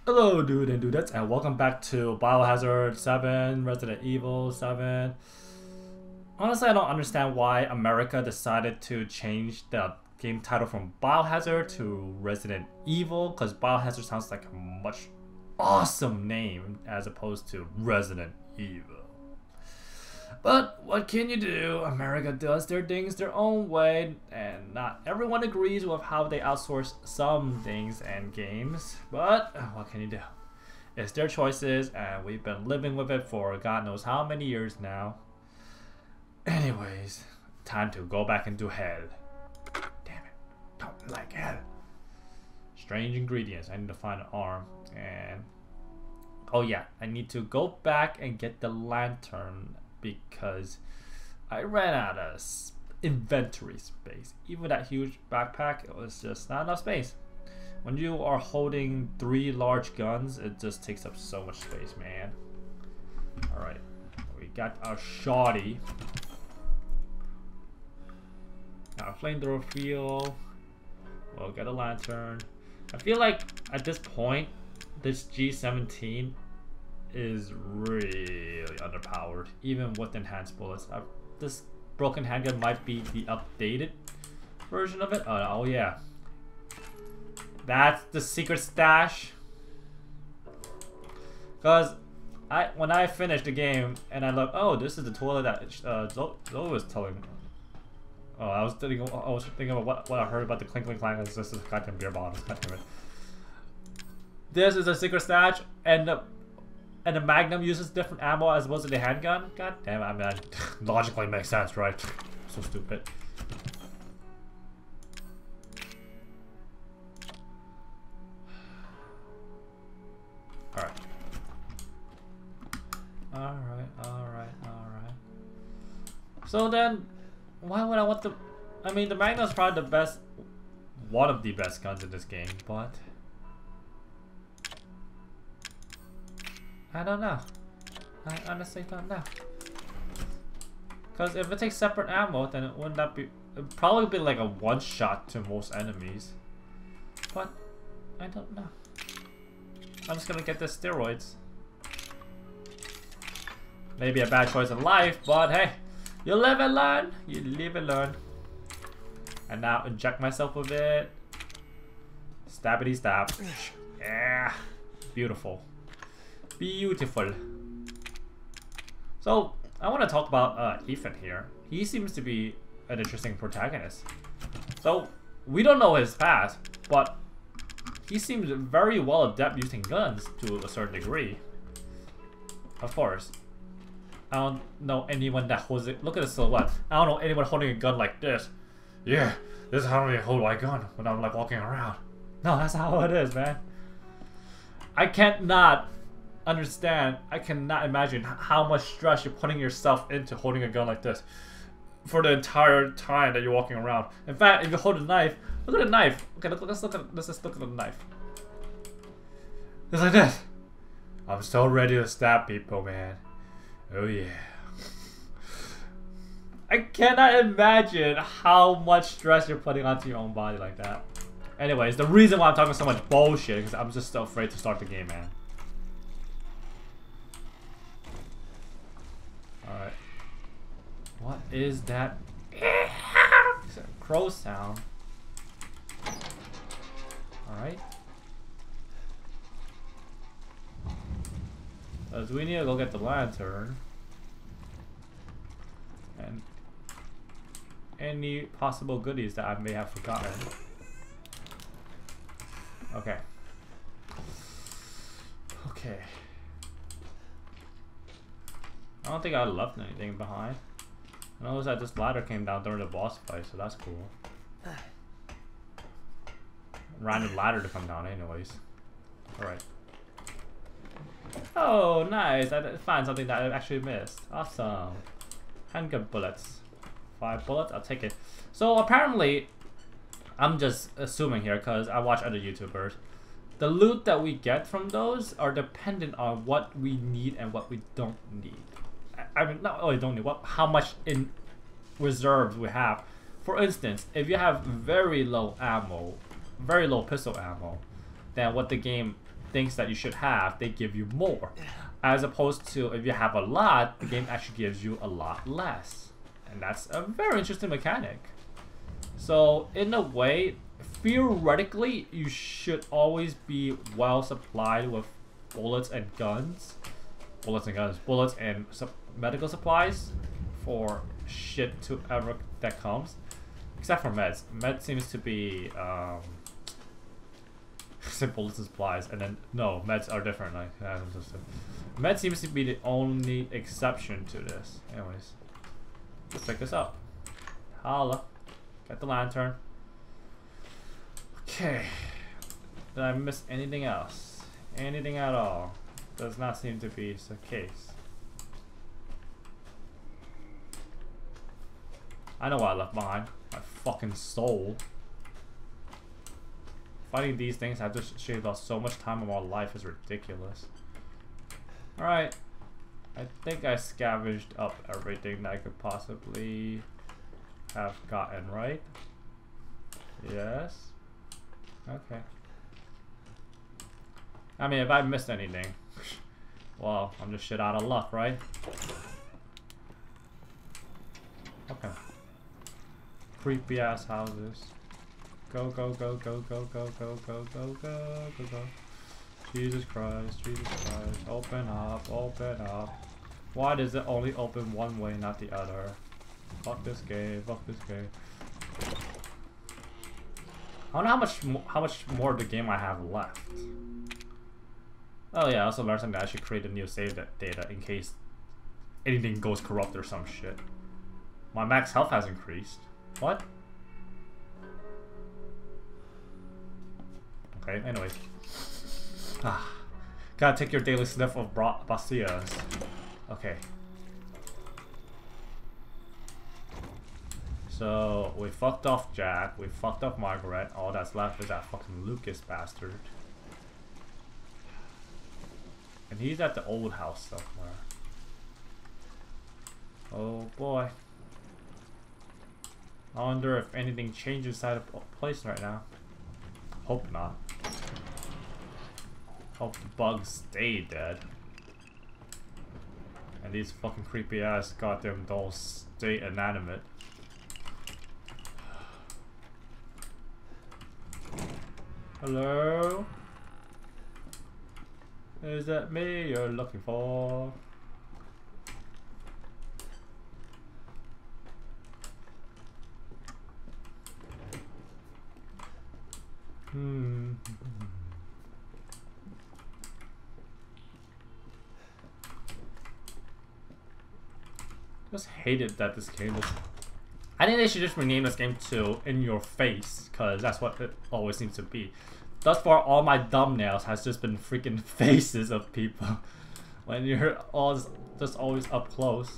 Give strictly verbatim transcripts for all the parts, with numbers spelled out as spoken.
Hello dude and dudettes, and welcome back to Biohazard seven, Resident Evil seven. Honestly, I don't understand why America decided to change the game title from Biohazard to Resident Evil, because Biohazard sounds like a much awesome name as opposed to Resident Evil. But what can you do? America does their things their own way, and not everyone agrees with how they outsource some things and games. But what can you do? It's their choices, and we've been living with it for God knows how many years now. Anyways, time to go back into hell. Damn it, don't like hell. Strange ingredients. I need to find an arm, and oh yeah, I need to go back and get the lantern, because I ran out of inventory space. Even that huge backpack, it was just not enough space. When you are holding three large guns, it just takes up so much space, man. Alright, we got our shoddy. Now, flamethrower fuel. We'll get a lantern. I feel like at this point, this G seventeen is really underpowered, even with enhanced bullets. Uh, this broken handgun might be the updated version of it. Uh, oh yeah, that's the secret stash. Cause I, when I finished the game and I look, oh, this is the toilet that uh, Zoe, Zoe was telling me. Oh, I was thinking, I was thinking about what, what I heard about the clink clink clank. This is goddamn beer bottles. God damn it. This is a secret stash, and the And the Magnum uses different ammo as opposed to the handgun? God damn it, I mean, that logically makes sense, right? So stupid. Alright. Alright, alright, alright. So then, why would I want the... I mean, the Magnum's probably the best... One of the best guns in this game, but... I don't know. I honestly don't know. Because if it takes separate ammo, then it wouldn't that be... It'd probably be like a one-shot to most enemies. But, I don't know. I'm just gonna get the steroids. Maybe a bad choice in life, but hey. You live and learn. You live and learn. And now inject myself with it. Stabbity stab. Yeah. Beautiful. Beautiful. So, I want to talk about uh, Ethan here. He seems to be an interesting protagonist. So, we don't know his past, but he seems very well adept using guns to a certain degree. Of course. I don't know anyone that holds it. Look at the silhouette. I don't know anyone holding a gun like this. Yeah, this is how I hold my gun when I'm like walking around. No, that's how it is, man. I can't not understand. I cannot imagine how much stress you're putting yourself into holding a gun like this for the entire time that you're walking around. In fact, if you hold a knife, look at the knife. Okay, look, let's look at let's just look at the knife. It's like this. I'm so ready to stab people, man. Oh yeah. I cannot imagine how much stress you're putting onto your own body like that. Anyways, the reason why I'm talking so much bullshit is I'm just so afraid to start the game, man. Alright. What is that? It's a crow sound. Alright. Because we need to go get the lantern. And any possible goodies that I may have forgotten. Okay. Okay. I don't think I left anything behind. I noticed that this ladder came down during the boss fight, so that's cool. Random ladder to come down anyways. Alright. Oh, nice. I found something that I actually missed. Awesome. Handgun bullets. Five bullets, I'll take it. So apparently, I'm just assuming here because I watch other YouTubers. The loot that we get from those are dependent on what we need and what we don't need. I mean, not only don't need, what, how much in reserves we have. For instance, if you have very low ammo, very low pistol ammo, then what the game things that you should have, they give you more. As opposed to if you have a lot, the game actually gives you a lot less. And that's a very interesting mechanic. So in a way, theoretically, you should always be well supplied with bullets and guns. Bullets and guns. Bullets and su medical supplies for shit to ever that comes. Except for meds. Med seems to be um bullets and supplies, and then no, meds are different. Like med seems to be the only exception to this. Anyways, let's check this out. Holla. Get the lantern. Okay. Did I miss anything else? Anything at all? Does not seem to be the case. I know what I left behind. My fucking soul. Fighting these things, I've just shaved off so much time of my life is ridiculous. Alright. I think I scavenged up everything that I could possibly have gotten, right? Yes. Okay. I mean, if I missed anything, well, I'm just shit out of luck, right? Okay. Creepy ass houses. Go, go, go, go, go, go, go, go, go, go, go, go. Jesus Christ, Jesus Christ. Open up, open up. Why does it only open one way, not the other? Fuck this game, fuck this game. I don't know how much, how much more of the game I have left. Oh yeah, I also learned something that I should create a new save data in case anything goes corrupt or some shit. My max health has increased. What? Okay, anyways. Ah, gotta take your daily sniff of Bastias. Okay. So, we fucked off Jack, we fucked off Margaret, all that's left is that fucking Lucas bastard. And he's at the old house somewhere. Oh boy. I wonder if anything changes inside of the place right now. Hope not. Hope the bugs stay dead. And these fucking creepy ass goddamn dolls stay inanimate. Hello? Is that me you're looking for? Hmm. Just hated that this game is. I think they should just rename this game to In Your Face, because that's what it always seems to be. Thus far, all my thumbnails has just been freaking faces of people. When you're all just always up close.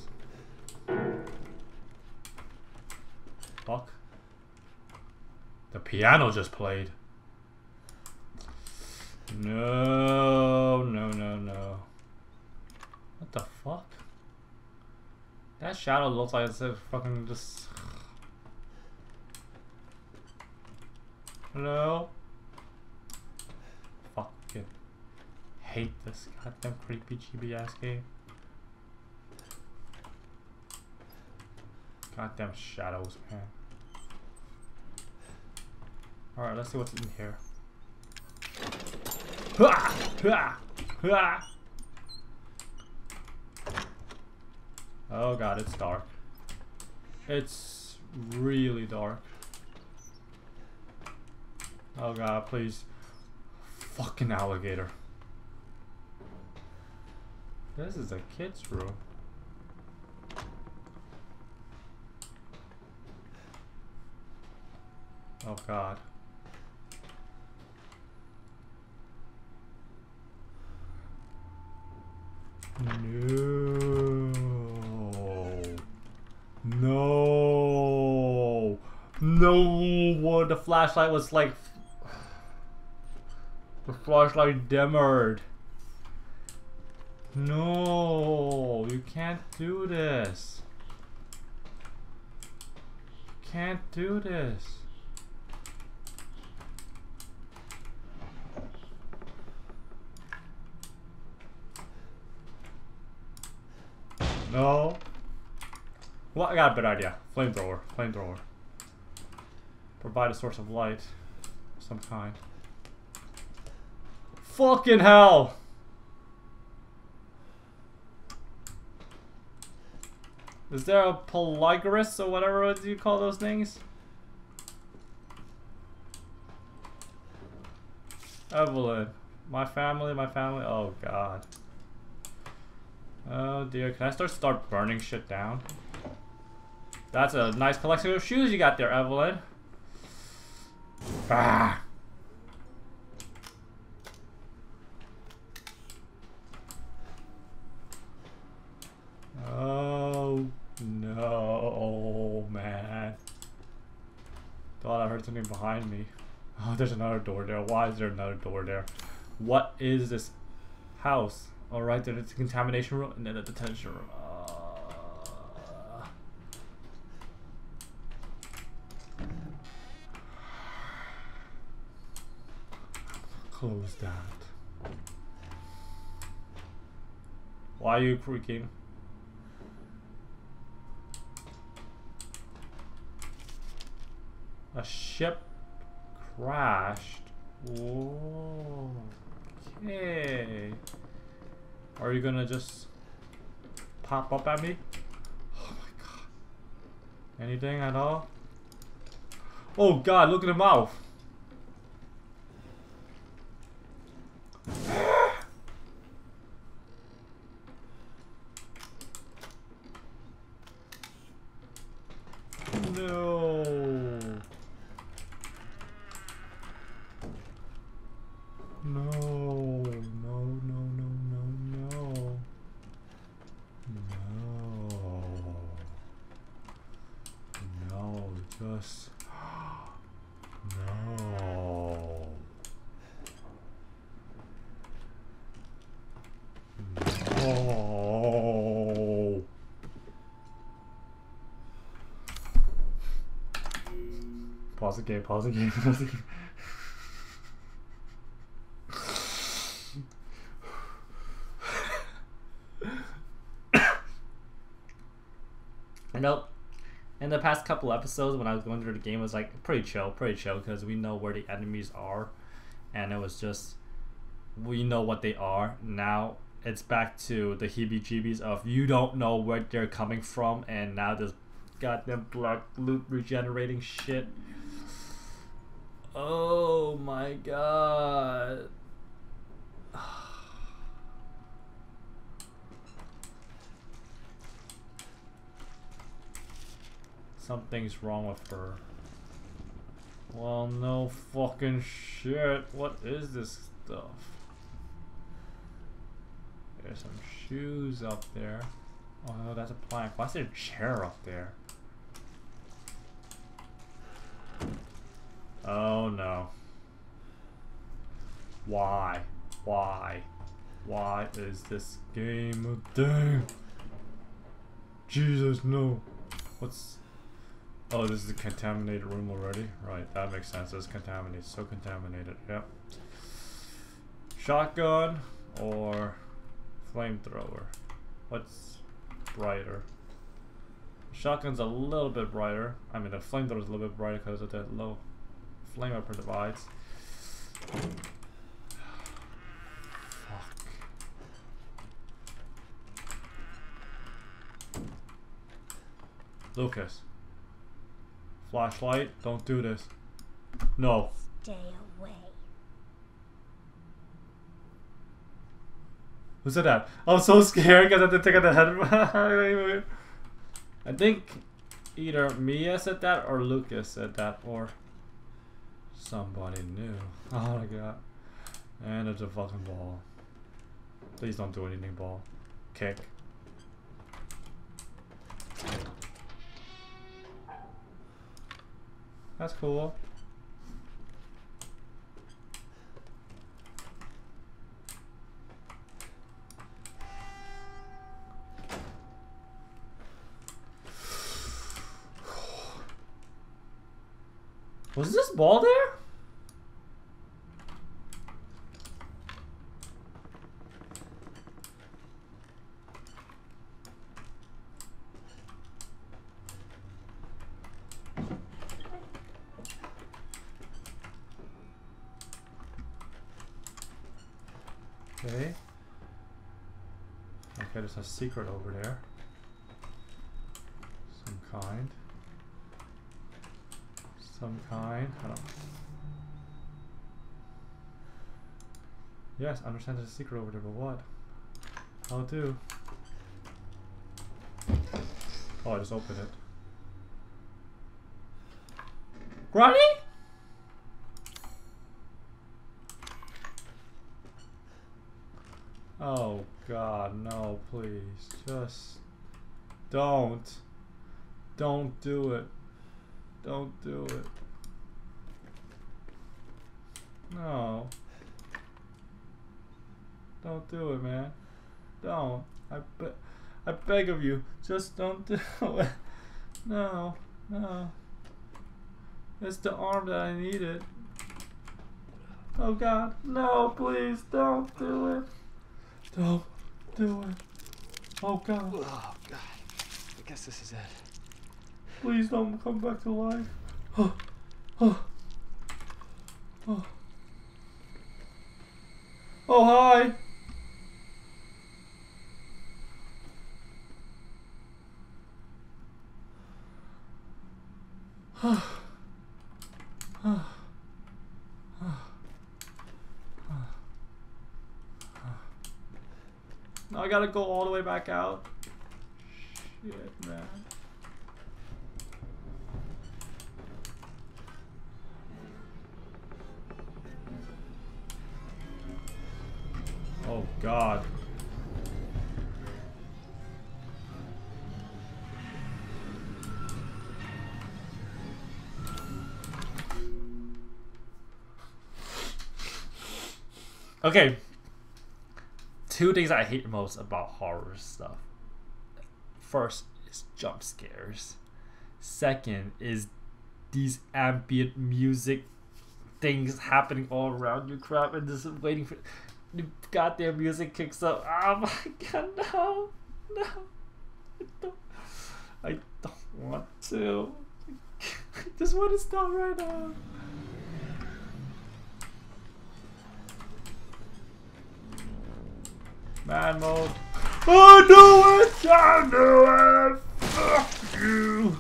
Fuck. The piano just played. No, no, no, no. What the fuck? That shadow looks like it's a fucking just. Hello? Fucking hate this goddamn creepy chibi ass game. Goddamn shadows, man. Alright, let's see what's in here. Oh god, it's dark. It's really dark. Oh god, please. Fucking alligator. This is a kid's room. Oh god. No. No. No. What the flashlight was like. The flashlight dimmered. No. You can't do this. You can't do this. No. Well, I got a better idea. Flamethrower. Flamethrower. Provide a source of light of some kind. Fucking hell! Is there a Polygoras or whatever you call those things? Evelyn. My family, my family. Oh god. Oh dear. Can I start start burning shit down? That's a nice collection of shoes you got there, Evelyn. Ah. Oh no, man. Thought I heard something behind me. Oh, there's another door there. Why is there another door there? What is this house? All right, there's a contamination room and then a detention room. Uh... Close that. Why are you creaking? A ship crashed. Whoa. Okay. Are you gonna just pop up at me? Oh my god. Anything at all? Oh god, look at the mouth. No. No, no, no, no, no, no. No. No, just no. No. Pause the game, pause the game, pause the game. I know in the past couple episodes when I was going through the game, it was like pretty chill, pretty chill because we know where the enemies are, and it was just we know what they are. Now it's back to the heebie-jeebies of you don't know where they're coming from, and now this goddamn black loot regenerating shit. Oh my god. Something's wrong with her. Well, no fucking shit. What is this stuff? There's some shoes up there. Oh no, that's a plank. Why is there a chair up there? Oh no. Why? Why? Why is this game a thing? Jesus, no. What's... Oh, this is a contaminated room already? Right, that makes sense. It's contaminated. So contaminated. Yep. Shotgun or flamethrower? What's brighter? Shotgun's a little bit brighter. I mean, the flamethrower's a little bit brighter because of that low flame it provides. Fuck. Lucas. Flashlight, don't do this. No. Stay away. Who said that? I'm so scared because I had to take out the head. I think either Mia said that or Lucas said that or somebody new. Oh my god. And it's a fucking ball. Please don't do anything, ball. Kick. That's cool. Was this ball there? Okay. Okay, there's a secret over there. Some kind. Some kind. I don't know. Yes, understand there's a secret over there, but what? How do? Oh, I just opened it. Granny? Oh God, no, please. Just don't. Don't do it. Don't do it. No. Don't do it, man. Don't. I be I beg of you, just don't do it. No, no. It's the arm that I needed. Oh God, no, please don't do it. Don't do it. Oh God. Oh God. I guess this is it. Please don't come back to life. Oh, oh, oh. Oh, hi. Now I gotta go all the way back out. Shit, man. Oh God. Okay. Two things I hate most about horror stuff. First is jump scares. Second is these ambient music things happening all around you crap and just waiting for the goddamn music kicks up. Oh my God, no. No. I don't, I don't want to. I just want to stop right now. Man mode. I knew it! I knew it! Fuck you!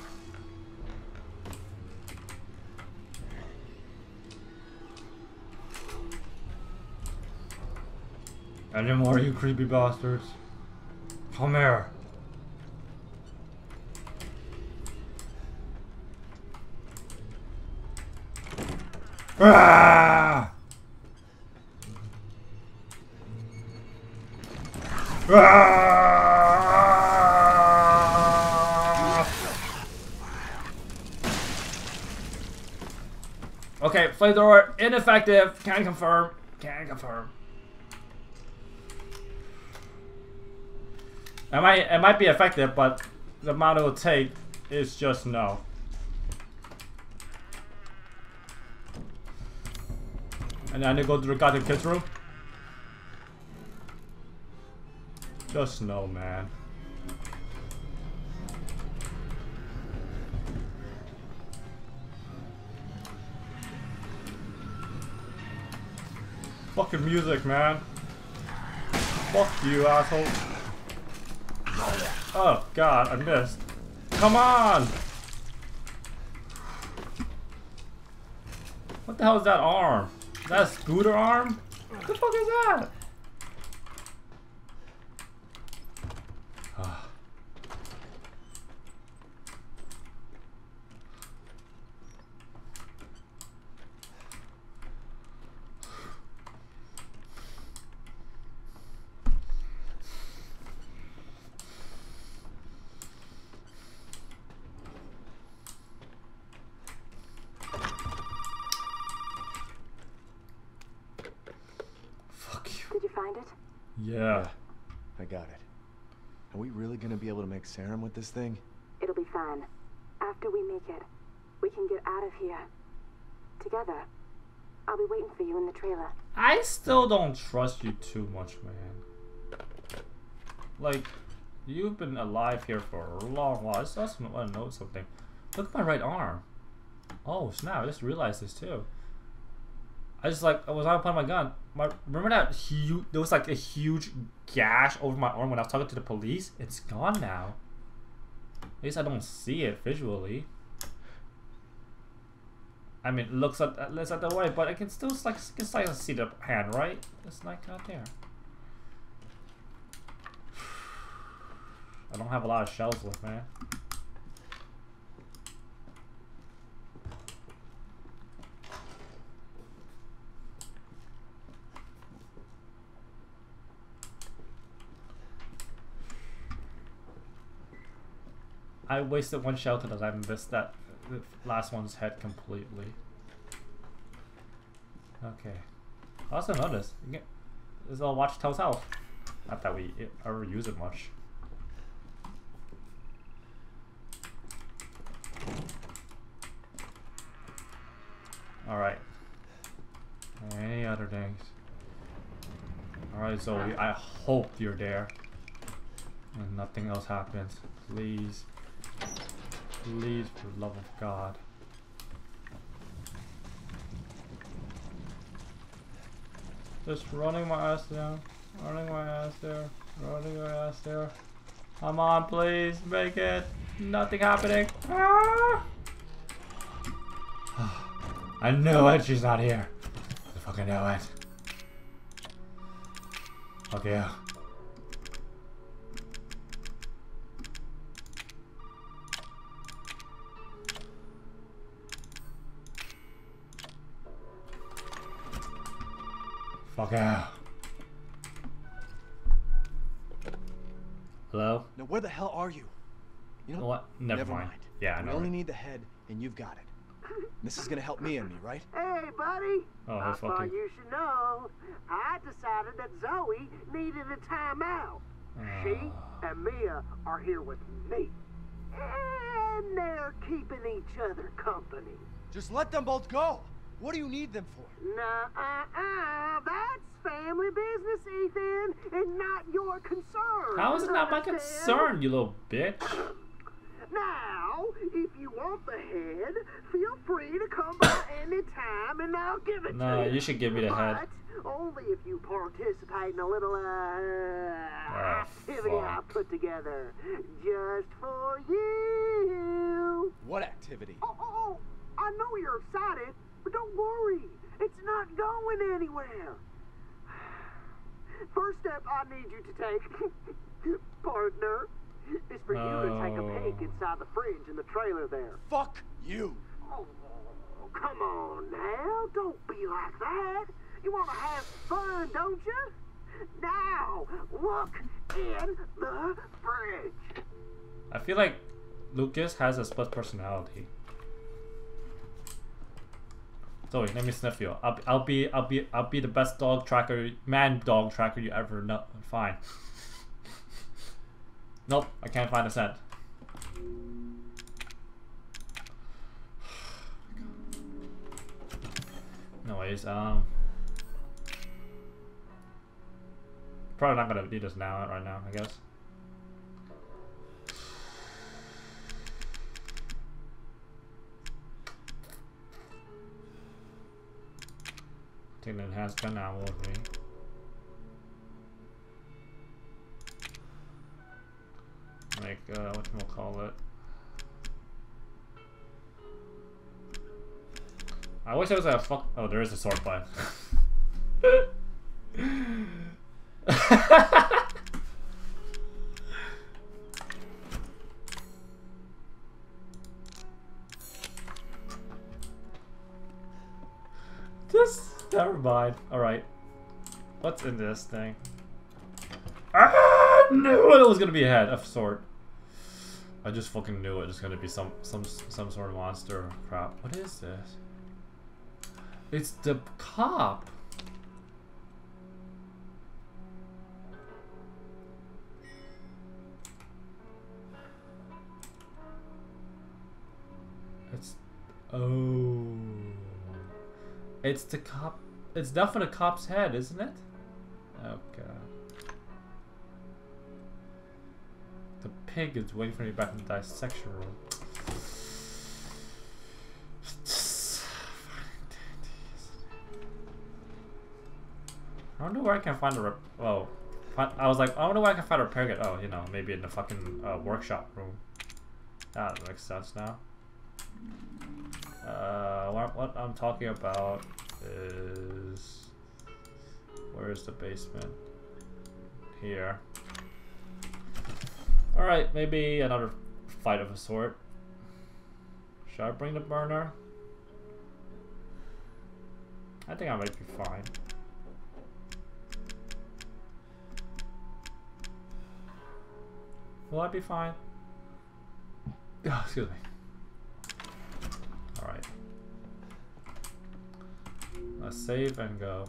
Any more, you creepy bastards? Come here. Ah! Ah! Okay, flamethrower ineffective. Can confirm. Can confirm. It might it might be effective, but the amount it will take is just no. And then I go to the goddamn kids room. Just no, man. Fucking music, man. Fuck you, asshole. Oh God, I missed. Come on! What the hell is that arm? Is that a scooter arm? What the fuck is that? Yeah. I got it. Are we really gonna be able to make serum with this thing? It'll be fine. After we make it, we can get out of here. Together. I'll be waiting for you in the trailer. I still don't trust you too much, man. Like, you've been alive here for a long while. I just want to know something. Look at my right arm. Oh, snap. I just realized this too. I just like I was on playing my gun. My remember that huge? There was like a huge gash over my arm when I was talking to the police. It's gone now. At least I don't see it visually. I mean, it looks at it looks at the way, but I can still like can still see the hand, right? It's like out there. I don't have a lot of shells left, man. I wasted one shell because I missed that the last one's head completely. Okay. I also noticed you get this all watch tells health. Not that we ever use it much. Alright. Any other things? Alright, Zoe, I hope you're there. And nothing else happens. Please. Please, for the love of God. Just running my ass down. Running my ass there. Running my ass there. Come on, please. Make it. Nothing happening. Ah! I knew it. She's not here. I fucking knew it. Fuck yeah. Fuck yeah. Hello? Now where the hell are you? You know What? Never, Never mind. mind. Yeah, I We know. only need the head, and you've got it. This is gonna help me and me, right? Hey, buddy. Oh, I hey, fuck thought you. you should know. I decided that Zoe needed a timeout. She Uh. and Mia are here with me. And they're keeping each other company. Just let them both go. What do you need them for? Nuh-uh-uh. That's family business, Ethan, and not your concern. How is it not my Understand? concern, you little bitch? Now, if you want the head, feel free to come by any time and I'll give it No, to you. you should give me the head. But only if you participate in a little uh, activity I fuck. put together just for you. What activity? Oh, oh, oh, I know you're excited, but don't worry. It's not going anywhere. First step I need you to take, partner, is for you to take a peek Oh. inside the fridge in the trailer there. Fuck you. Oh, come on now. Don't be like that. You want to have fun, don't you? Now, look in the fridge. I feel like Lucas has a split personality. Zoe, let me sniff you. I'll, I'll be, I'll be, I'll be the best dog tracker, man dog tracker you ever know. Fine. Nope, I can't find a scent. Anyways, um, probably not gonna do this now, right now, I guess. Take the enhanced gun ammo with me. Make, uh, whatchamacallit. I wish there was a fuck. Oh, there is a sword fight. Just never mind. Alright. What's in this thing? Ah, knew it was gonna be a head of sort. I just fucking knew it was gonna be some some some sort of monster or crap. What is this? It's the cop. It's oh. It's the cop. It's definitely a cop's head, isn't it? Okay. The pig is waiting for me back in the dissection room. wonder where I can find a rep oh, I was like, I wonder where I can find a repair kit. Oh, you know, maybe in the fucking uh, workshop room. That makes sense now. Uh, what, what I'm talking about is, where is the basement? Here. All right, maybe another fight of a sort. Should I bring the burner? I think I might be fine. Will I be fine? Oh, excuse me. Alright. Let's save and go.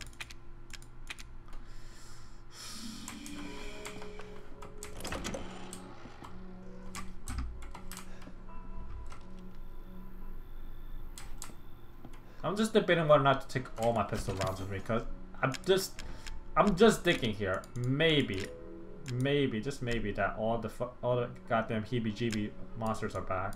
I'm just debating whether or not to take all my pistol rounds with me, because I'm just I'm just thinking here, maybe maybe just maybe that all the fu all the goddamn heebie-jeebie monsters are back.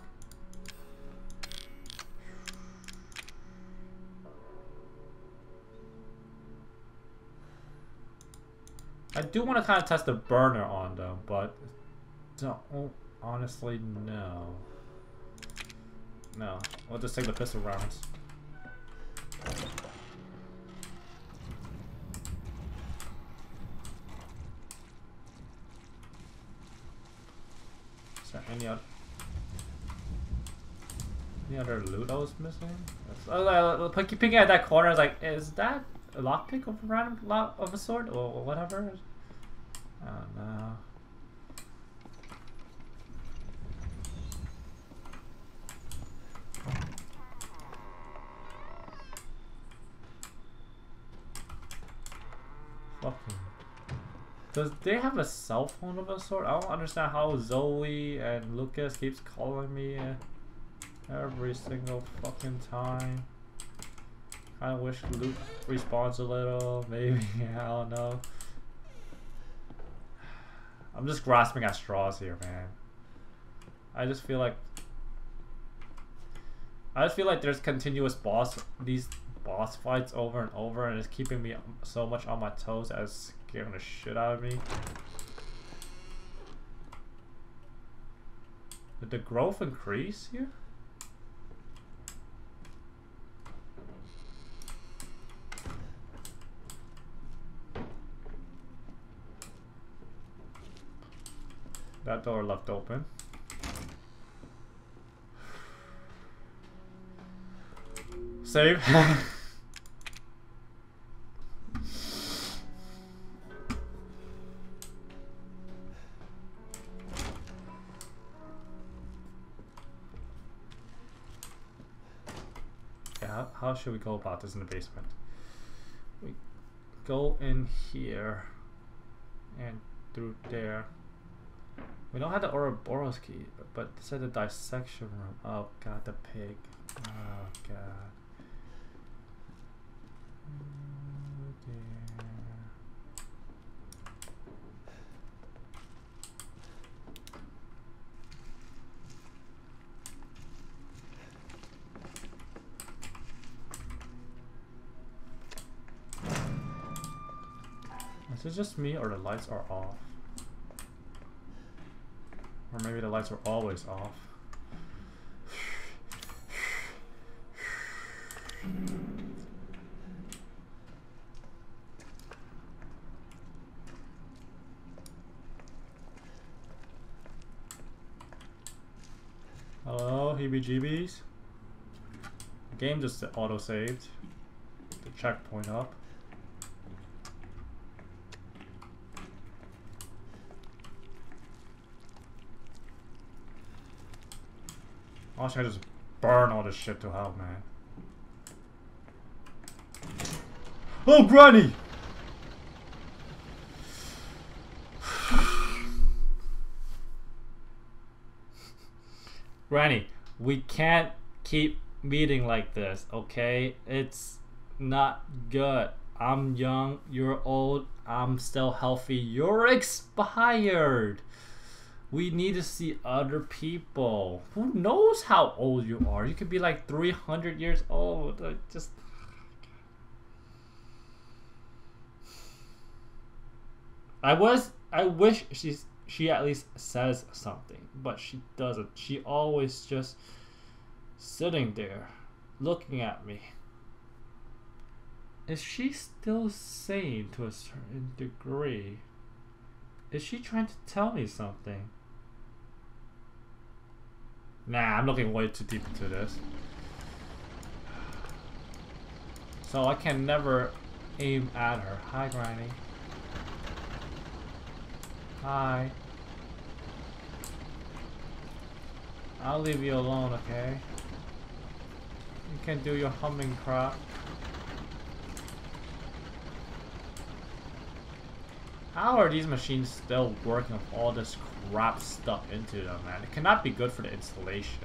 I do want to kind of test the burner on them, but don't honestly no. No, we'll just take the pistol rounds. Is there any other any other loot I was missing? I was like, peeking at that corner, I was like, is that a lockpick of a random lock of a sort or whatever? I don't know. Fucking. Does they have a cell phone of a sort? I don't understand how Zoe and Lucas keeps calling me every single fucking time. I wish Luke responds a little, maybe. I don't know. I'm just grasping at straws here, man. I just feel like I just feel like there's continuous boss these boss fights over and over, and it's keeping me so much on my toes as scaring the shit out of me. Did the growth increase here? That door left open. Save. Yeah, how, how should we go about this in the basement? We go in here and through there. We don't have the Ouroboros key, but it said the dissection room. Oh god, the pig. Oh god. Oh dear. Is it just me or the lights are off? Or maybe the lights are always off. Hello, heebie-jeebies. The game just auto-saved. The checkpoint up. Why should I just burn all this shit to hell, man? Oh, Granny! Granny, we can't keep meeting like this, okay? It's not good. I'm young, you're old, I'm still healthy, you're expired! We need to see other people. Who knows how old you are? You could be like three hundred years old. Like just... I was I wish she's she at least says something, but she doesn't. She always just sitting there looking at me. Is she still sane to a certain degree? Is she trying to tell me something? Nah, I'm looking way too deep into this. So I can never aim at her. Hi, Granny. Hi. I'll leave you alone, okay? You can do your humming crap. How are these machines still working with all this crap stuff into them, man? It cannot be good for the installation.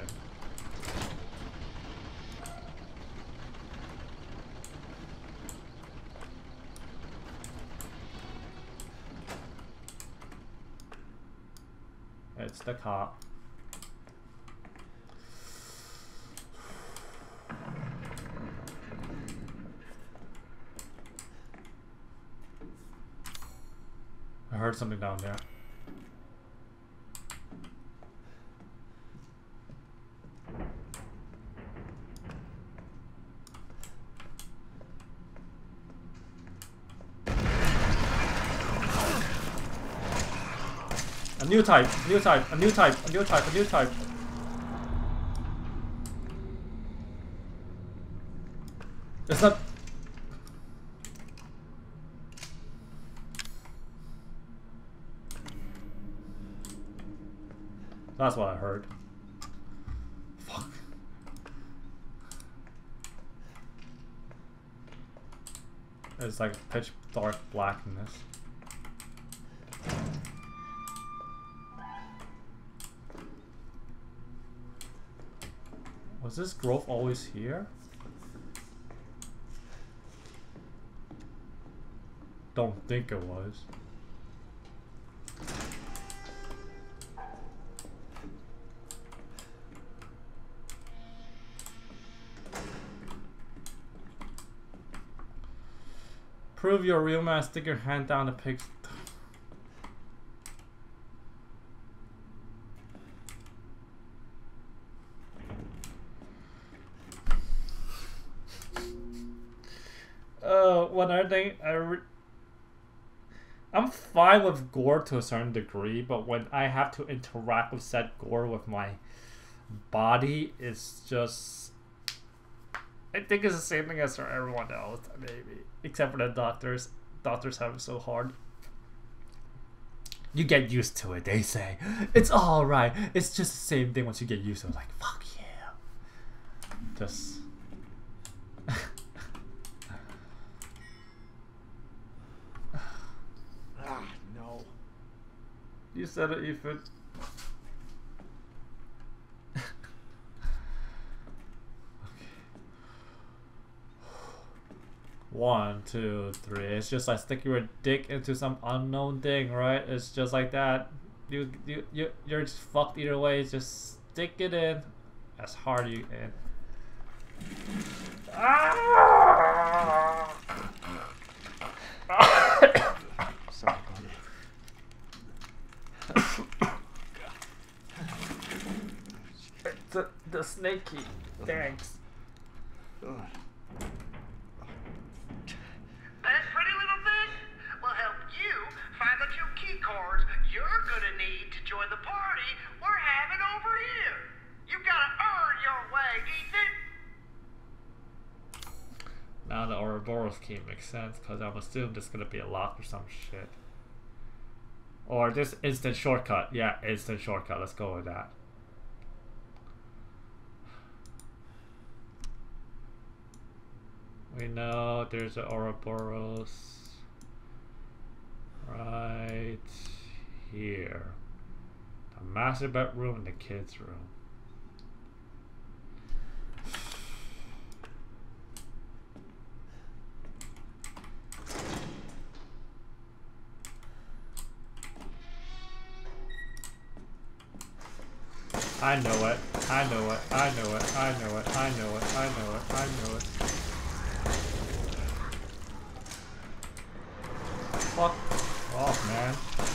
It's the cop. I heard something down there. A new type, new type, a new type, a new type, a new type. It's not. That's what I heard. Fuck. It's like pitch dark blackness. Was this growth always here? Don't think it was. Prove you're a real man, stick your hand down the pig's. Uh, one other thing, I re I'm fine with gore to a certain degree, but when I have to interact with said gore with my body, it's just... I think it's the same thing as for everyone else, maybe. Except for the doctors. Doctors have it so hard. You get used to it, they say. It's alright. It's just the same thing once you get used to it. Like, fuck yeah. Just... Ah, no. You said it, Ethan. One, two, three. It's just like sticking your dick into some unknown thing, right? It's just like that. You, you, you, you're just fucked either way. Just stick it in as hard as you can. Ah! Sorry, the the snakey. Thanks. Ugh. That pretty little thing will help you find the two key cards you're gonna need to join the party we're having over here. You've gotta earn your way, Ethan. Now the Ouroboros key makes sense because I'm assuming there's gonna be a lock or some shit. Or this instant shortcut. Yeah, instant shortcut. Let's go with that. We know there's an Ouroboros right here. The master bedroom and the kids' room. I know it, I know it, I know it, I know it, I know it, I know it, I know it. Fuck off, man.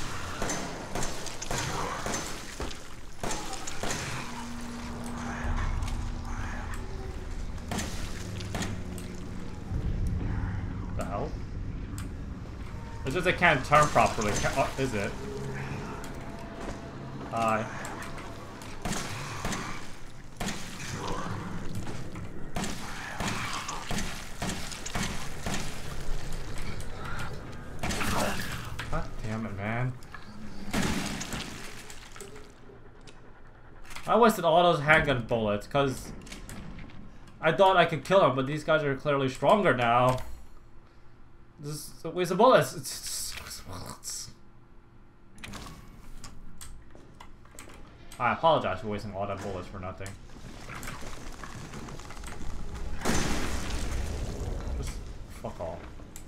The hell? It's just I can't turn properly. Can't, oh, is it? Hi. God damn it, man. I wasted all those handgun bullets because I thought I could kill them, but these guys are clearly stronger now. This is a waste of bullets. It's bullets. I apologize for wasting all that bullets for nothing. Just fuck off.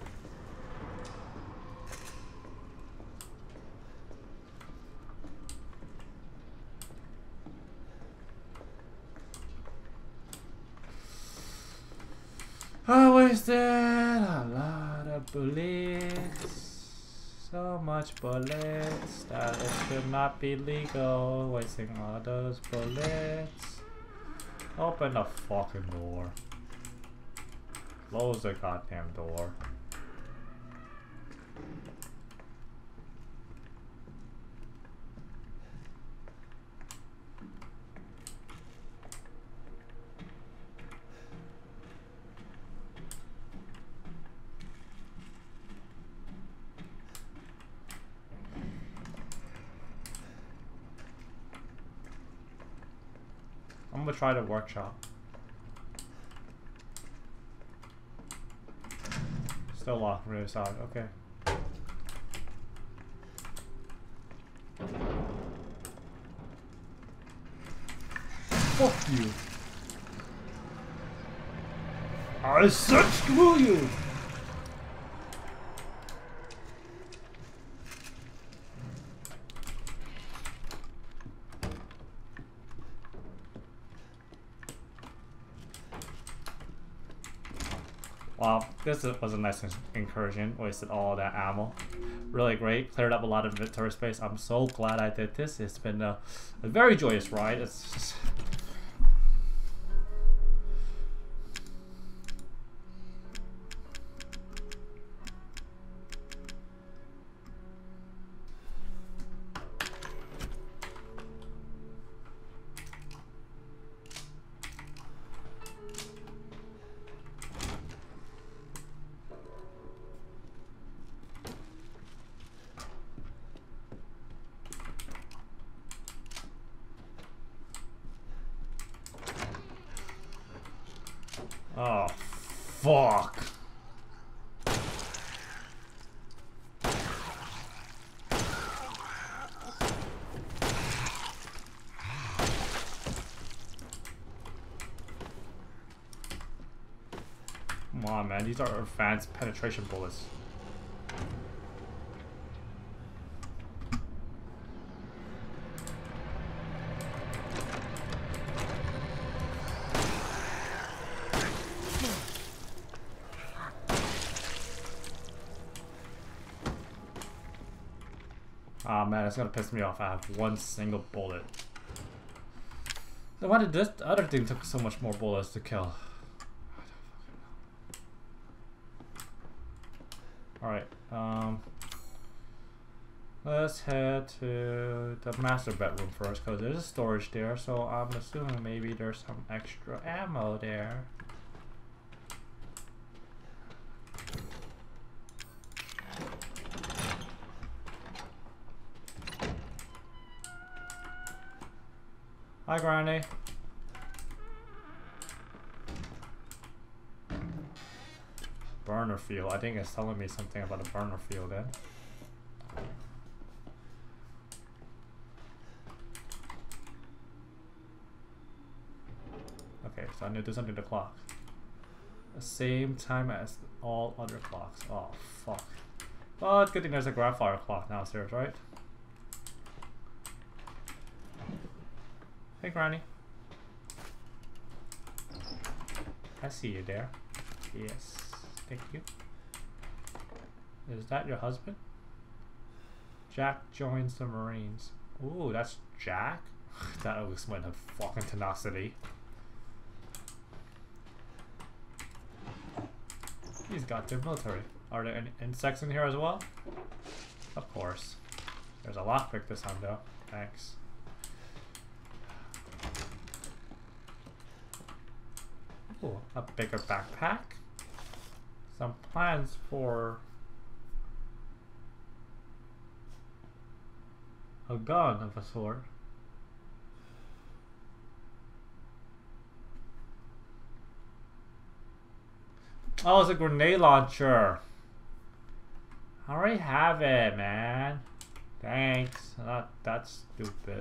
I wasted a lot of bullets, so much bullets that it should not be legal. Wasting all those bullets. Open the fucking door. Close the goddamn door. I'm gonna try the workshop. Still locked from the other side, okay. Fuck you. I said screw you! Wow, this was a nice incursion. Wasted all that ammo. Really great. Cleared up a lot of inventory space. I'm so glad I did this. It's been a, a very joyous ride. It's just... Oh, fuck. Come on, man. These are advanced penetration bullets. Ah, man, it's gonna piss me off. I have one single bullet. Then why did this other thing took so much more bullets to kill? Alright, um... let's head to the master bedroom first, because there's a storage there, so I'm assuming maybe there's some extra ammo there. Hi, Granny. Burner field. I think it's telling me something about a burner field then. Okay, so I need to do something to the clock. The same time as all other clocks. Oh, fuck. But good thing there's a grandfather clock downstairs, right? Hey, Granny. I see you there. Yes, thank you. Is that your husband? Jack joins the Marines. Ooh, that's Jack? That looks like a fucking tenacity. He's got the military. Are there any insects in here as well? Of course. There's a lockpick this time though. Thanks. Ooh, a bigger backpack. Some plans for a gun of a sort. Oh, it's a grenade launcher. I already have it, man. Thanks. Not that stupid.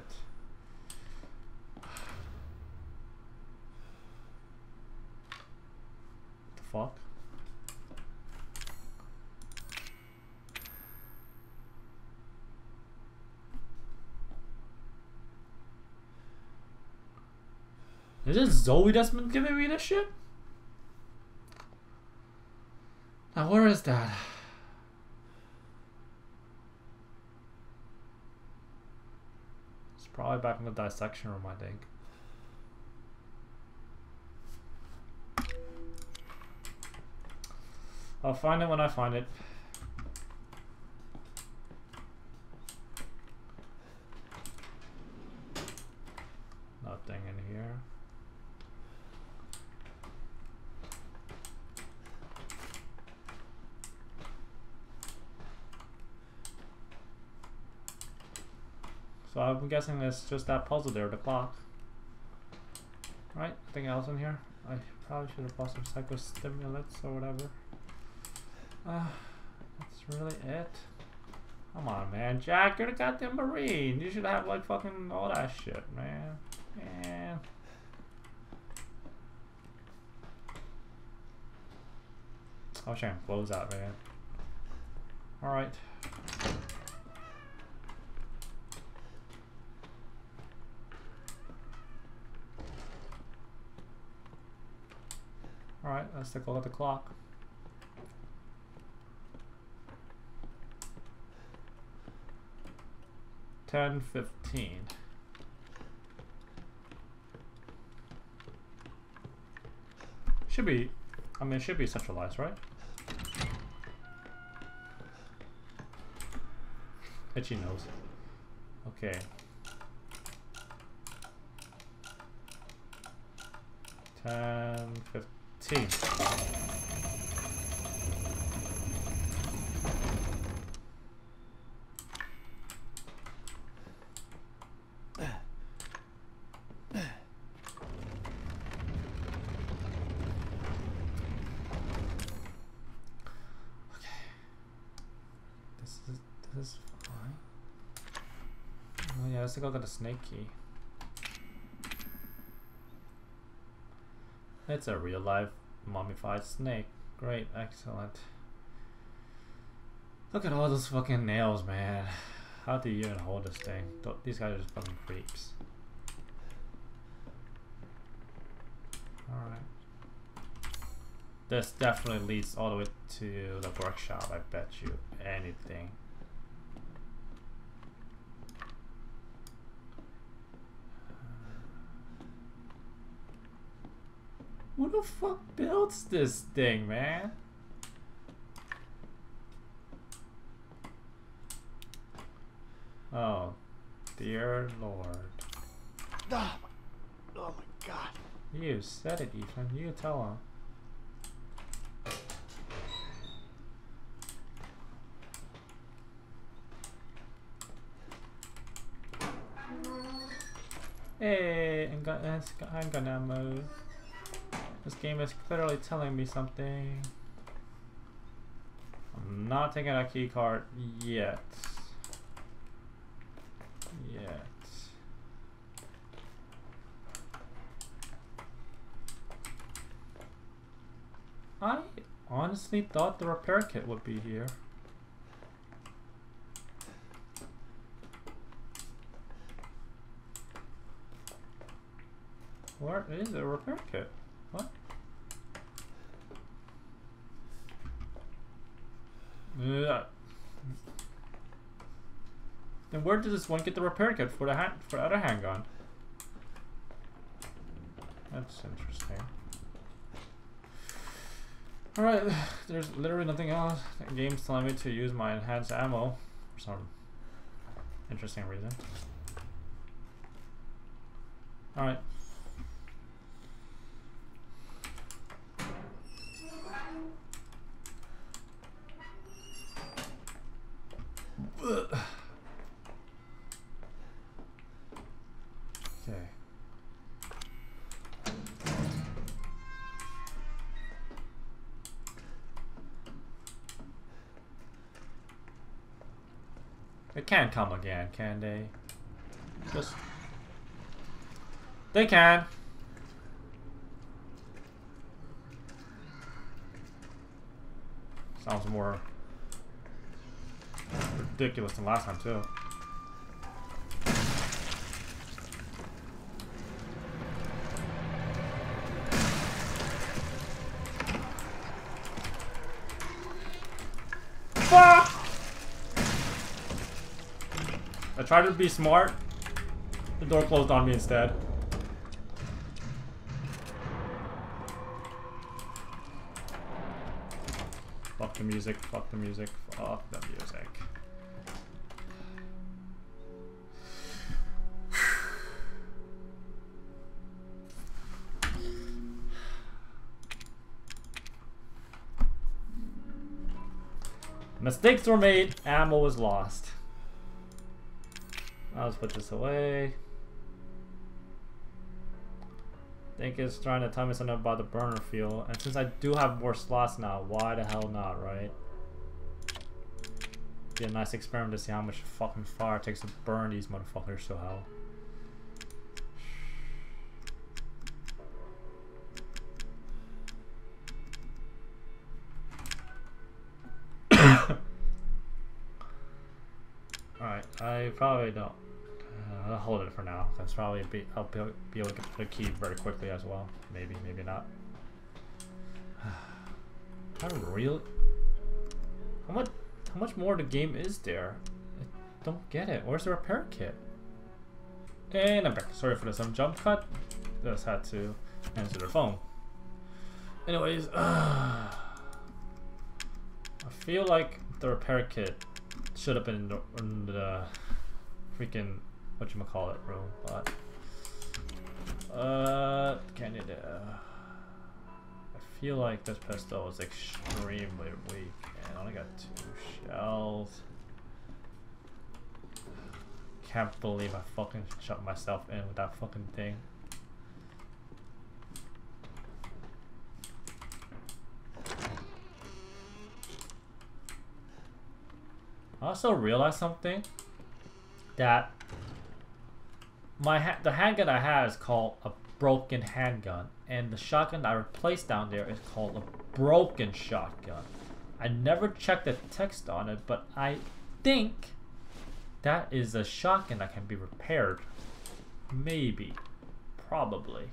The fuck? Is it Zoe that's been giving me this shit? Now where is that? It's probably back in the dissection room, I think. I'll find it when I find it. Nothing in here. So I'm guessing it's just that puzzle there, the clock. Right? Anything else in here? I probably should have bought some psychostimulants or whatever. Uh, that's really it. Come on, man. Jack, you're the goddamn Marine. You should have, like, fucking all that shit, man. Man. I wish I can close that, man. Alright. Alright, let's take a look at the clock. ten fifteen. Should be, I mean, it should be centralized, right? Itchy nose. Okay. ten fifteen. This is fine. Oh yeah, let's take a look at the snake key. It's a real life mummified snake. Great, excellent. Look at all those fucking nails, man. How do you even hold this thing? These guys are just fucking creeps. Alright. This definitely leads all the way to the workshop, I bet you anything. Who the fuck builds this thing, man? Oh, dear Lord. Oh my, oh my God. You said it, Ethan. You tell him. Hey, handgun ammo. This game is clearly telling me something. I'm not taking a key card yet. Yet. I honestly thought the repair kit would be here. Where is the repair kit? What? Yeah. Then where did this one get the repair kit for the hand for the other handgun? That's interesting. Alright, there's literally nothing else. The game's telling me to use my enhanced ammo for some interesting reason. Alright. Okay. They can't come again, can they? Just... They can! Sounds more ridiculous than last time, too. Fuck! I tried to be smart. The door closed on me instead. Fuck the music, fuck the music, fuck the music. Mistakes were made, ammo was lost. I'll just put this away. I think it's trying to tell me something about the burner fuel. And since I do have more slots now, why the hell not, right? Be a nice experiment to see how much fucking fire it takes to burn these motherfuckers to hell. Alright, I probably don't. Uh, I'll hold it for now. That's probably be, I'll be, be able to get the key very quickly as well. Maybe, maybe not. I really. How much? How much more of the game is there? I don't get it. Where's the repair kit? And I'm back. Sorry for the some jump cut. Just had to answer the phone. Anyways, uh, I feel like the repair kit should have been in the, in the freaking whatchamacallit room, but uh can you uh, I feel like this pistol is extremely weak and I only got two shells. Can't believe I fucking shut myself in with that fucking thing. I also realized something, that my ha the handgun I had is called a broken handgun, and the shotgun I replaced down there is called a broken shotgun. I never checked the text on it, but I think that is a shotgun that can be repaired. Maybe. Probably.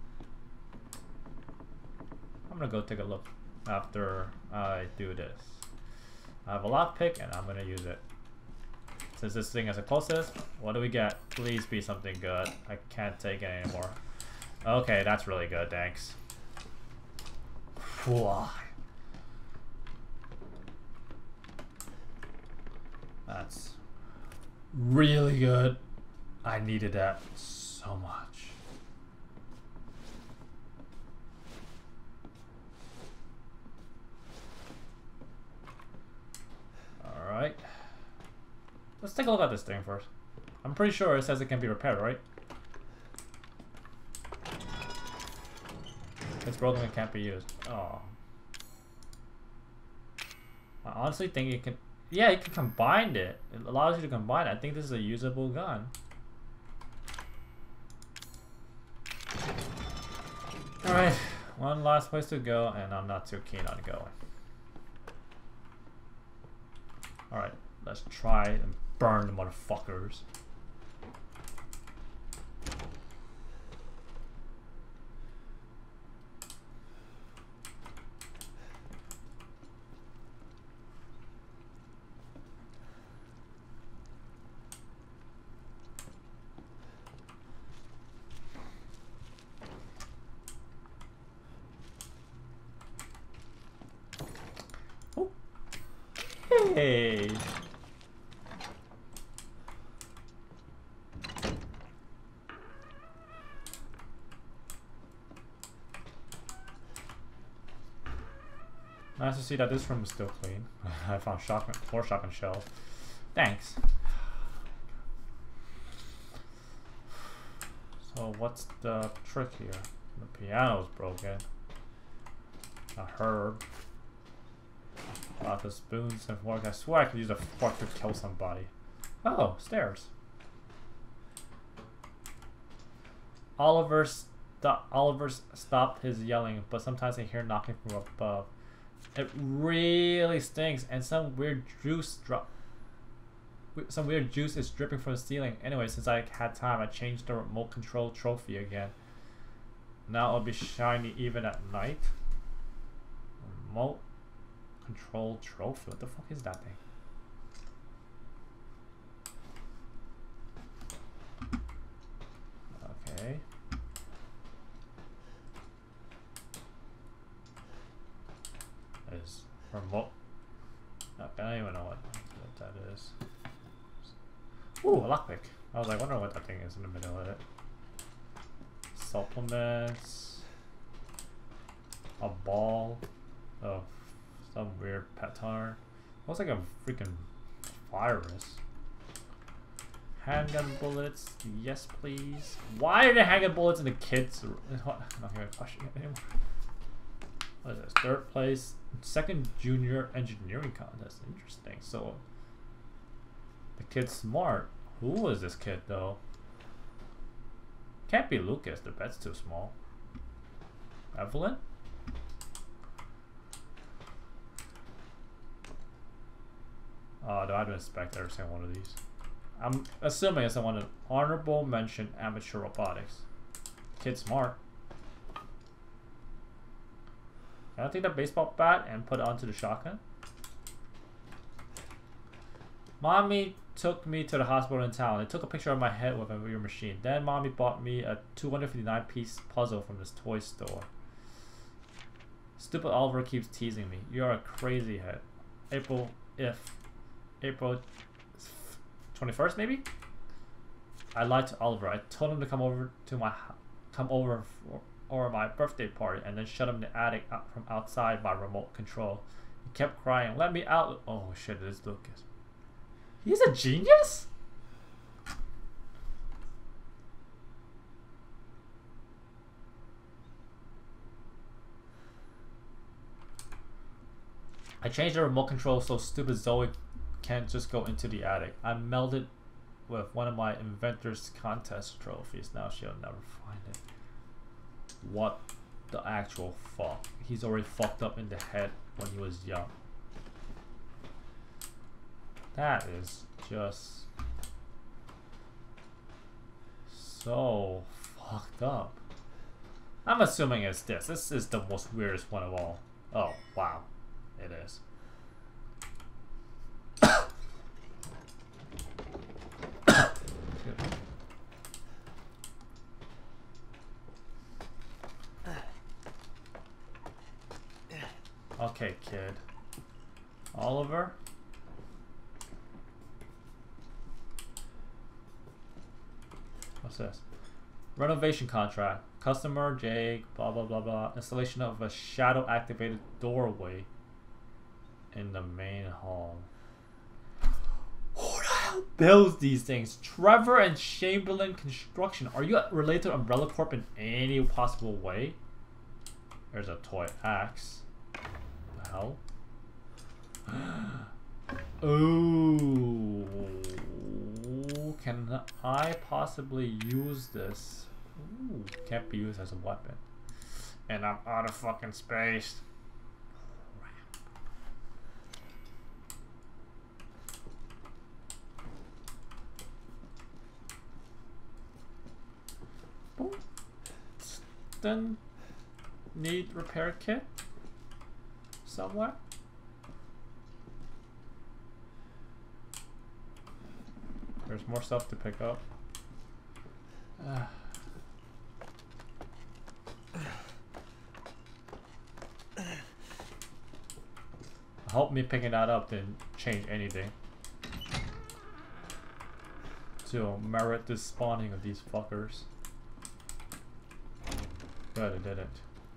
I'm gonna go take a look after I do this. I have a lockpick and I'm gonna use it. Since this thing is the closest, what do we get? Please be something good. I can't take it anymore. Okay, that's really good, thanks. Why? That's really good. I needed that so much. Alright. Let's take a look at this thing first. I'm pretty sure it says it can be repaired, right? It's broken and can't be used. Oh. I honestly think you can... Yeah, you can combine it. It allows you to combine it. I think this is a usable gun. Alright. One last place to go, and I'm not too keen on going. Alright. Let's try and burn the motherfuckers. Hey! Nice to see that this room is still clean. I found shotgun, four shotgun shells. Thanks. So what's the trick here? The piano's broken. I heard. About the spoons and fork. I swear I could use a fork to kill somebody. Oh, stairs. Oliver, sto Oliver stopped his yelling, but sometimes I hear knocking from above. It really stinks, and some weird juice drop. Some weird juice is dripping from the ceiling. Anyway, since I had time, I changed the remote control trophy again. Now it'll be shiny even at night. Remote control trophy. What the fuck is that thing? Okay. Is remote. I don't even know what, what that is. Ooh, a lockpick. I was like, wondering what that thing is in the middle of it. Supplements. A ball of some weird pattern. Looks like a freaking virus. Handgun bullets. Yes, please. Why are the handgun bullets in the kids? What? I'm not gonna question it anymore. What is this? Third place. Second junior engineering contest. Interesting. So the kid's smart. Who is this kid though? Can't be Lucas. The bed's too small. Evelyn? Oh, do I have to inspect every single one of these? I'm assuming it's someone an honorable mention amateur robotics. Kid smart. Can I take that baseball bat and put it onto the shotgun? Mommy took me to the hospital in town. They took a picture of my head with a real machine. Then mommy bought me a two hundred fifty-nine piece puzzle from this toy store. Stupid Oliver keeps teasing me. You're a crazy head. April if April twenty-first maybe? I lied to Oliver. I told him to come over to my come over for or my birthday party and then shut him in the attic out from outside by remote control. He kept crying, let me out. Oh shit, it is Lucas. He's a genius? I changed the remote control so stupid Zoe can't just go into the attic. I melded with one of my inventor's contest trophies. Now she'll never find it. What the actual fuck? He's already fucked up in the head when he was young. That is just so fucked up. I'm assuming it's this. This is the most weirdest one of all. Oh, wow. It is. Okay, kid. Oliver? What's this? Renovation contract. Customer Jake, blah blah blah blah. Installation of a shadow activated doorway in the main hall. Who the hell builds these things? Trevor and Chamberlain Construction. Are you related to Umbrella Corp in any possible way? There's a toy axe. The hell? Ooh. Can I possibly use this? Ooh, can't be used as a weapon. And I'm out of fucking space. Then need repair kit somewhere. There's more stuff to pick up. Uh. Help me picking that up, then change anything to merit the spawning of these fuckers. Good, it didn't.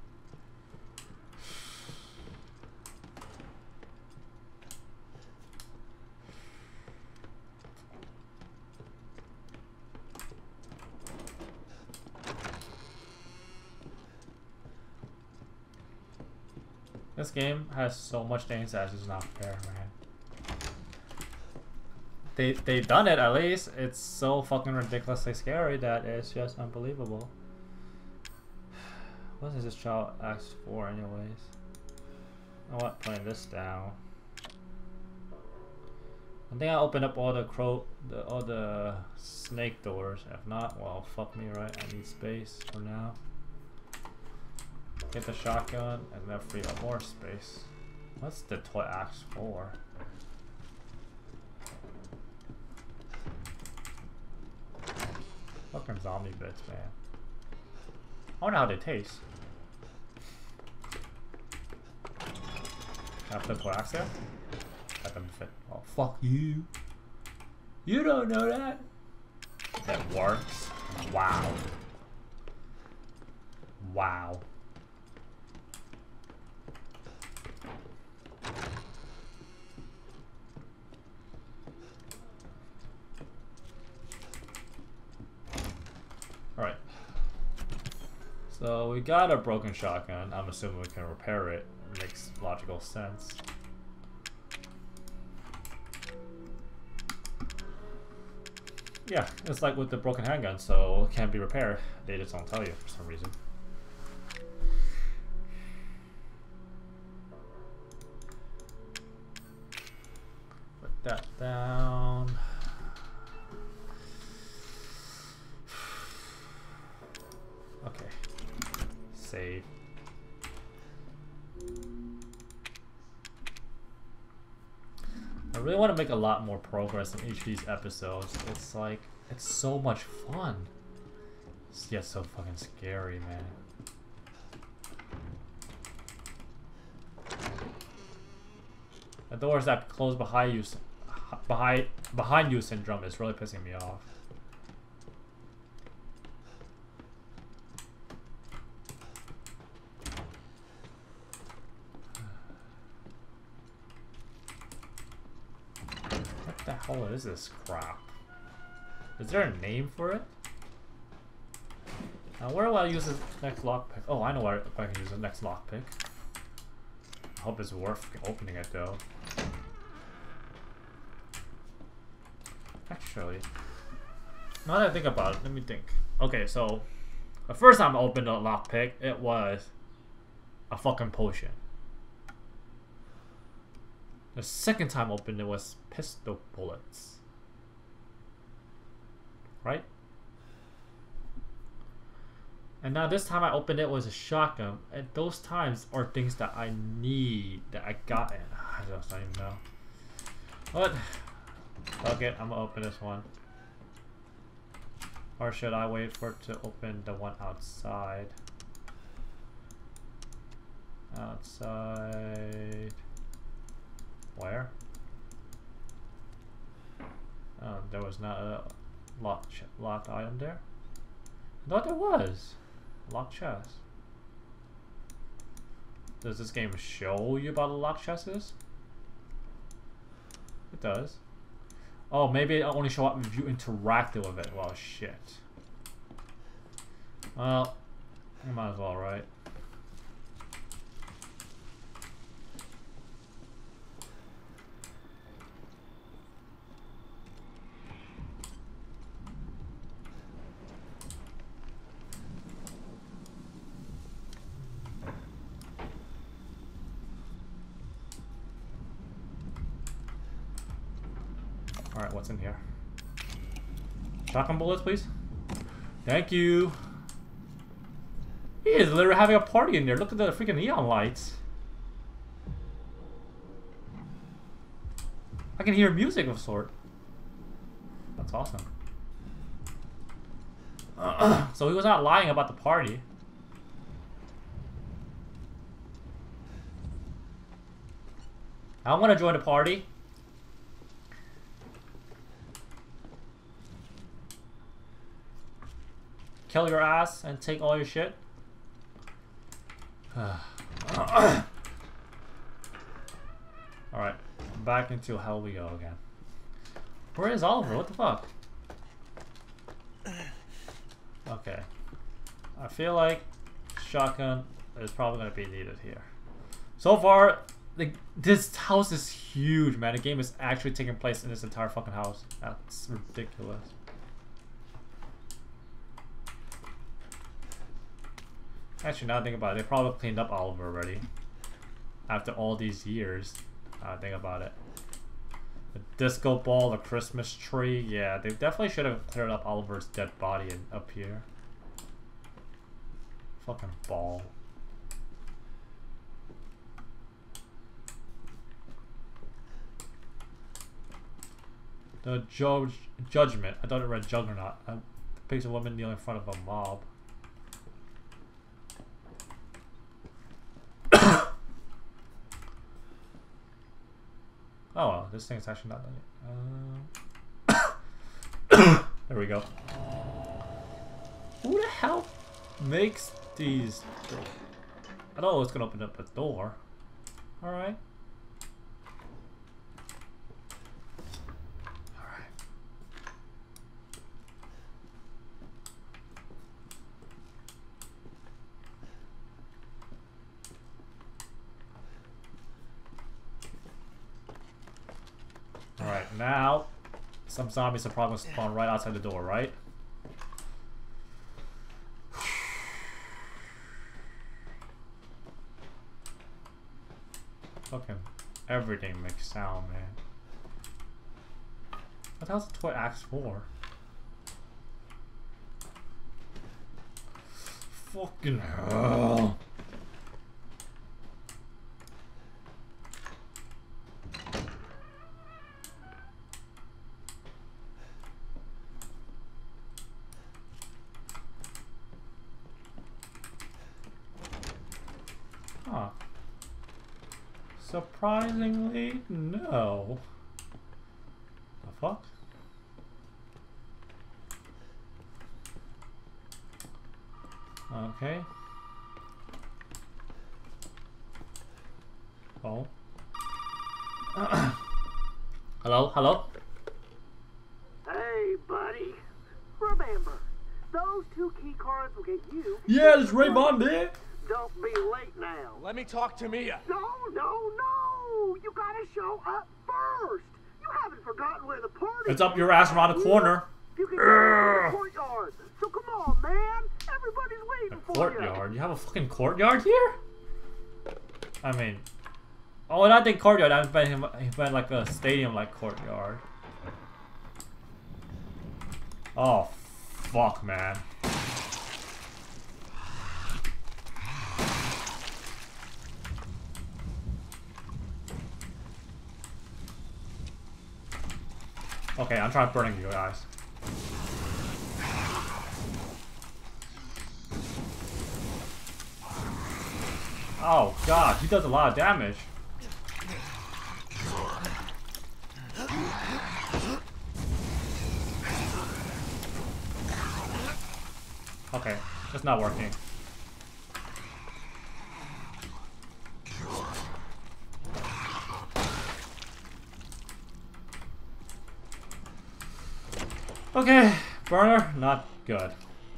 This game has so much things that is not fair, man. They they've done it at least. It's so fucking ridiculously scary that it's just unbelievable. What does this child ask for, anyways? You know what? Putting this down. I think I opened up all the crow, the all the snake doors. If not, well, fuck me, right? I need space for now. Get the shotgun and then free up more space. What's the toy axe for? Fucking zombie bits, man. I wonder how they taste. Can I put the toy axe there? That doesn't fit. Oh, fuck you. You don't know that. That works. Wow. Wow. Alright. So we got a broken shotgun. I'm assuming we can repair it. It makes logical sense. Yeah, it's like with the broken handgun, so it can't be repaired. They just don't tell you for some reason. Put that down. Okay. Save. I really want to make a lot more progress in each of these episodes. It's like, it's so much fun. It's yet so fucking scary, man. The doors that close behind you, behind behind you syndrome is really pissing me off. What the hell is this crap? Is there a name for it? Now where will I use this next lockpick? Oh, I know where I can use the next lockpick. I hope it's worth opening it though. Actually, now that I think about it, let me think. Okay, so the first time I opened a lockpick, it was a fucking potion. The second time I opened it was pistol bullets. Right? And now this time I opened it was a shotgun. And those times are things that I need, that I got in. I don't even know. What? Fuck it, I'm gonna open this one. Or should I wait for it to open the one outside? Outside. Where? Oh, there was not a locked, locked item there? I thought there was. Locked chest. Does this game show you about the locked chest is? It does. Oh, maybe it'll only show up if you interacted with it. Well, shit. Well, you might as well, right? Alright, what's in here? Shotgun bullets, please. Thank you. He is literally having a party in there. Look at the freaking neon lights. I can hear music of sort. That's awesome. So he was not lying about the party. I want to join the party. kill your ass and take all your shit. Alright, back into hell we go again. Where is Oliver? What the fuck? Okay. I feel like shotgun is probably going to be needed here. So far, the, this house is huge, man. The game is actually taking place in this entire fucking house. That's ridiculous. Actually, now I think about it, they probably cleaned up Oliver already. After all these years. Now I think about it. The disco ball, the Christmas tree. Yeah, they definitely should have cleared up Oliver's dead body in, up here. Fucking ball. The judge judgment. I thought it read juggernaut. It depicts a woman kneeling in front of a mob. Oh well, this thing's actually not done yet. Uh, there we go. Who the hell makes these? I don't know what's gonna open up a door. All right. Alright, now some zombies are probably gonna spawn right outside the door, right? Fucking everything makes sound, man. What the hell's the toy axe for? Fucking hell. Huh. Surprisingly, no. The fuck? Okay. Oh. Hello? Hello? Hey, buddy. Remember, those two key cards will get you. Yeah, it's Raymond there. Don't be late now. Let me talk to Mia. No, no, no! You gotta show up first. You haven't forgotten where the party. It's up your ass around the corner. You can go to the courtyard. So come on, man. Everybody's waiting A for you. courtyard? You have a fucking courtyard here? I mean, oh, and I think courtyard. I bet him. He meant like a stadium-like courtyard. Oh, fuck, man. Okay, I'm trying burning you guys. Oh god, he does a lot of damage. Okay, it's not working. Okay, burner, not good.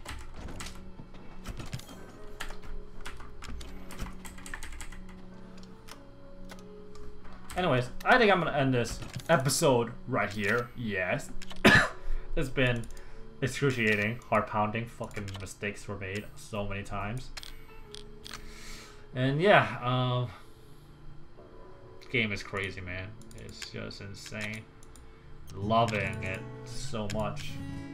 Anyways, I think I'm gonna end this episode right here. Yes. It's been excruciating, heart pounding, fucking mistakes were made so many times. And yeah, um the game is crazy, man. It's just insane. Loving it so much.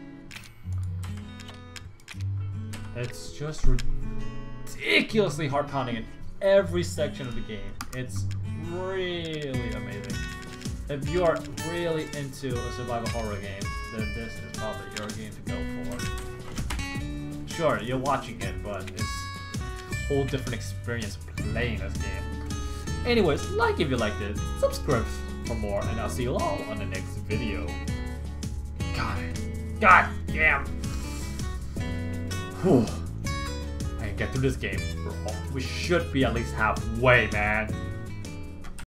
It's just ridiculously heart pounding in every section of the game. It's really amazing. If you are really into a survival horror game, then this is probably your game to go for. Sure, you're watching it, but it's a whole different experience playing this game. Anyways, like if you liked it, subscribe for more, and I'll see you all on the next video. God, God damn. Whew. I can get through this game. We're all, we should be at least halfway, man.